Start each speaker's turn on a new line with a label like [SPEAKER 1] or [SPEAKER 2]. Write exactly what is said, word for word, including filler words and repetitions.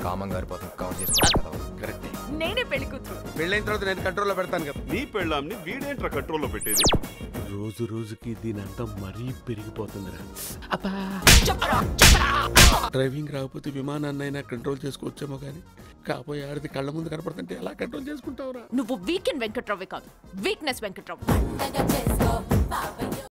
[SPEAKER 1] కామం గారిపోతుంది కవర్ చేసుకోవాలి.
[SPEAKER 2] కరెక్ట్.
[SPEAKER 3] నేనే పెళ్లి కూతురు.
[SPEAKER 2] పెళ్ళైన తర్వాత నేను కంట్రోల్లో పెడతాను కదా.
[SPEAKER 4] నీ పెళ్ళాంని వీడేంట్రా కంట్రోల్లో పెట్టేది?
[SPEAKER 5] రోజు రోజుకి దీని అంతా మరీ పెరిగిపోతుందిరా. అబ్బా డ్రైవింగ్ రాకపోతే విమానాన్నైనా కంట్రోల్ చేసుకోవచ్చేమో కానీ కాబోయే ఆడితే కళ్ళ ముందు కనపడుతుంటే ఎలా కంట్రోల్ చేసుకుంటావురా?
[SPEAKER 3] నువ్వు వీకెండ్ వెంకట్రావే కాదు, వీక్నెస్ వెంకట్రావు.